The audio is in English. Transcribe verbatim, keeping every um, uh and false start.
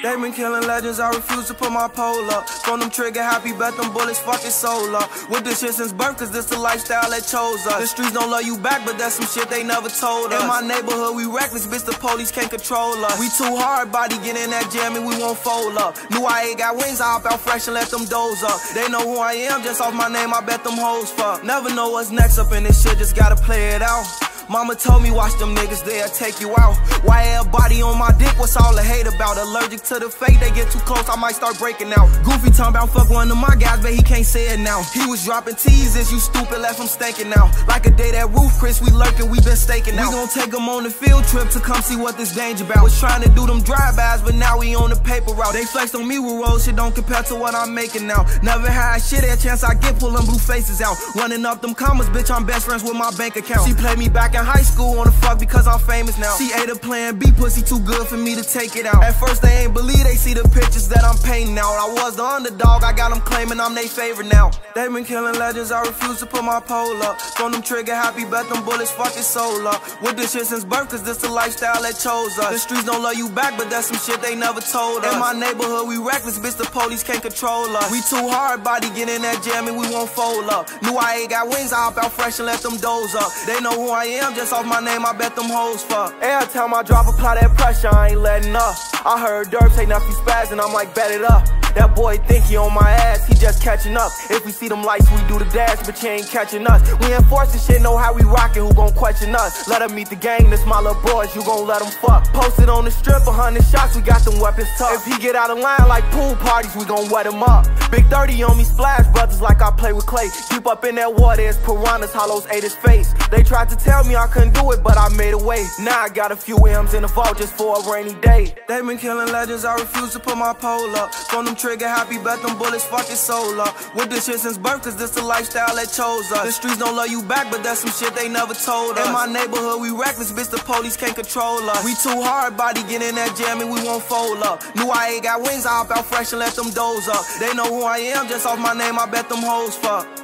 They been killing legends, I refuse to put my pole up. From them trigger happy, bet them bullets fucking soul up. With this shit since birth, cause this the lifestyle that chose us. The streets don't love you back, but that's some shit they never told us. In my neighborhood, we reckless, bitch, the police can't control us. We too hard, body get in that jam and we won't fold up. Knew I ain't got wings, I hop out fresh and let them doze up. They know who I am, just off my name, I bet them hoes fuck. Never know what's next up in this shit, just gotta play it out. Mama told me watch them niggas, they'll take you out. Why everybody on my dick, what's all the hate about? Allergic to the fate, they get too close, I might start breaking out. Goofy talking about fuck one of my guys, but he can't say it now. He was dropping teases, you stupid, left him stinking out. Like a day that roof, Chris, we lurking, we been staking out. We gon' take him on the field trip to come see what this danger about. Was trying to do them drive-bys, but now we on the paper route. They flexed on me with roll shit, don't compare to what I'm making now. Never had shit, a chance I get pulling blue faces out. Running up them commas, bitch, I'm best friends with my bank account. She played me back in high school on the fuck because I'm famous now. She ate a plan B, pussy too good for me to take it out. At first they ain't believe, they see the pictures that I'm painting out. I was the underdog, I got them claiming I'm they favorite now. They been killing legends, I refuse to put my pole up. From them trigger happy, bet them bullets fucking soul up. With this shit since birth, cause this the lifestyle that chose us. The streets don't love you back, but that's some shit they never told us. In my neighborhood, we reckless, bitch, the police can't control us. We too hard, body get in that jam and we won't fold up. Knew I ain't got wings, I hop out fresh and let them doze up. They know who I am, just off my name, I bet them hoes fuck. Every time I drop, apply that pressure, I ain't letting up. I heard Derp say nothing spaz and I'm like, bet it up. That boy think he on my ass, he just catching up. If we see them lights, we do the dash, but you ain't catching us. We enforcing shit, know how we rockin', who gon' question us? Let 'em meet the gang, this my little boys, you gon' let 'em fuck. Posted on the strip, a hundred shots, we got them weapons tough. If he get out of line like pool parties, we gon' wet him up. Big thirty on me, splash brothers like I play with clay. Deep up in that water, it's piranhas, hollows ate his face. They tried to tell me I couldn't do it, but I made a way. Now I got a few M's in the vault just for a rainy day. They been killing legends, I refuse to put my pole up. From them trigger happy, bet them bullets fucking soul up. With this shit since birth, cause this the lifestyle that chose us. The streets don't love you back, but that's some shit they never told us. In my neighborhood, we reckless, bitch, the police can't control us. We too hard, body get in that jam and we won't fold up. Knew I ain't got wings, I hop out fresh and let them doze up. They know who I am, just off my name, I bet them hoes fuck.